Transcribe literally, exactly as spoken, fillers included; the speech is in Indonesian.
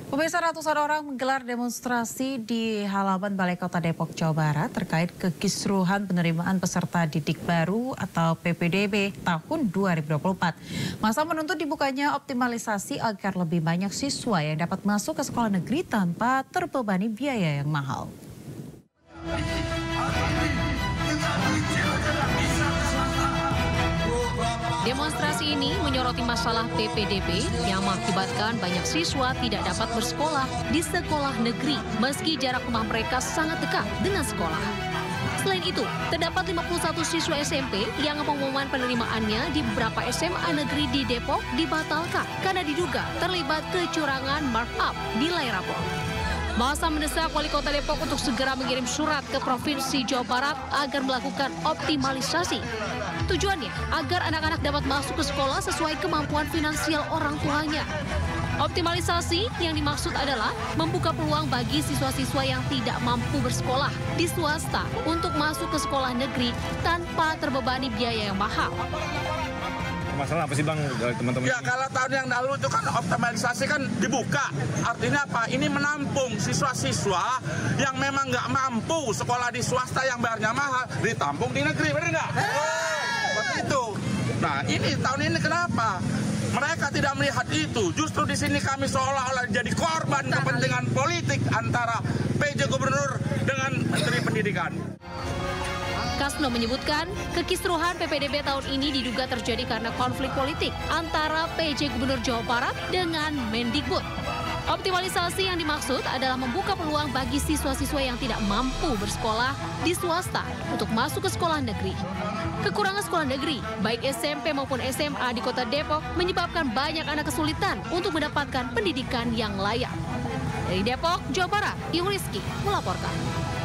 Pemirsa, ratusan orang menggelar demonstrasi di halaman Balai Kota Depok, Jawa Barat terkait kekisruhan penerimaan peserta didik baru atau P P D B tahun dua ribu dua puluh empat. Masa menuntut dibukanya optimalisasi agar lebih banyak siswa yang dapat masuk ke sekolah negeri tanpa terbebani biaya yang mahal. Demonstrasi ini menyoroti masalah P P D B yang mengakibatkan banyak siswa tidak dapat bersekolah di sekolah negeri meski jarak rumah mereka sangat dekat dengan sekolah. Selain itu, terdapat lima puluh satu siswa S M P yang pengumuman penerimaannya di beberapa S M A negeri di Depok dibatalkan karena diduga terlibat kecurangan markup nilai rapor. Masa mendesak Wali Kota Depok untuk segera mengirim surat ke Provinsi Jawa Barat agar melakukan optimalisasi. Tujuannya agar anak-anak dapat masuk ke sekolah sesuai kemampuan finansial orang tuanya. Optimalisasi yang dimaksud adalah membuka peluang bagi siswa-siswa yang tidak mampu bersekolah di swasta untuk masuk ke sekolah negeri tanpa terbebani biaya yang mahal. Masalah apa sih Bang, teman-teman? Ya kalau tahun yang lalu itu kan optimalisasi kan dibuka. Artinya apa? Ini menampung siswa-siswa yang memang nggak mampu sekolah di swasta yang bayarnya mahal, ditampung di negeri, benar nggak? Seperti itu. Nah ini tahun ini kenapa? Mereka tidak melihat itu. Justru di sini kami seolah-olah jadi korban kepentingan politik antara P J Gubernur dengan Menteri Pendidikan. Kasno menyebutkan kekisruhan P P D B tahun ini diduga terjadi karena konflik politik antara P J Gubernur Jawa Barat dengan Mendikbud. Optimalisasi yang dimaksud adalah membuka peluang bagi siswa-siswa yang tidak mampu bersekolah di swasta untuk masuk ke sekolah negeri. Kekurangan sekolah negeri, baik S M P maupun S M A di Kota Depok, menyebabkan banyak anak kesulitan untuk mendapatkan pendidikan yang layak. Dari Depok, Jawa Barat, Iung Rizky melaporkan.